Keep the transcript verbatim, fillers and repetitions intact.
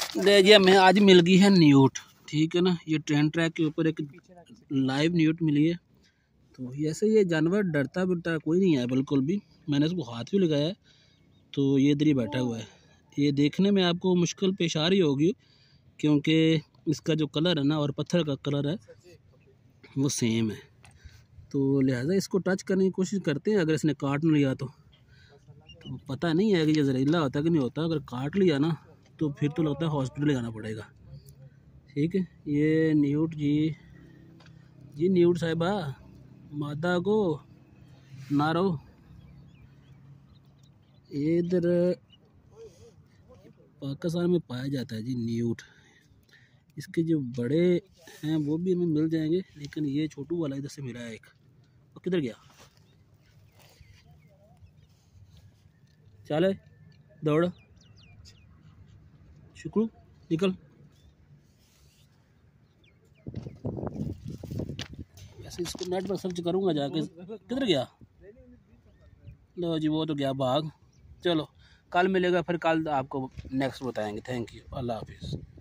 दे जी हमें आज मिल गई है न्यूट, ठीक है ना। ये ट्रेन ट्रैक के ऊपर एक लाइव न्यूट मिली है। तो ऐसे ये जानवर डरता बिरता कोई नहीं है बिल्कुल भी। मैंने इसको हाथ भी लगाया है तो ये इधर ही बैठा हुआ है। ये देखने में आपको मुश्किल पेश आ रही होगी क्योंकि इसका जो कलर है ना और पत्थर का कलर है वो सेम है। तो लिहाजा इसको टच करने की कोशिश करते हैं। अगर इसने काट न लिया तो, तो पता नहीं है कि ये जहरीला होता है कि नहीं होता। अगर काट लिया ना तो फिर तो लगता है हॉस्पिटल जाना पड़ेगा। ठीक है, ये न्यूट जी जी न्यूट साहिबा मादा को नारो। ये इधर पाकिस्तान में पाया जाता है जी न्यूट। इसके जो बड़े हैं वो भी हमें मिल जाएंगे, लेकिन ये छोटू वाला इधर से मिला है एक। वो किधर गया? चले दौड़ शुक्रू निकल। ऐसे इसको नेट पर सर्च करूंगा जाके। किधर गया? लो जी वो तो गया भाग। चलो कल मिलेगा, फिर कल आपको नेक्स्ट बताएंगे। थैंक यू, अल्लाह हाफिज़।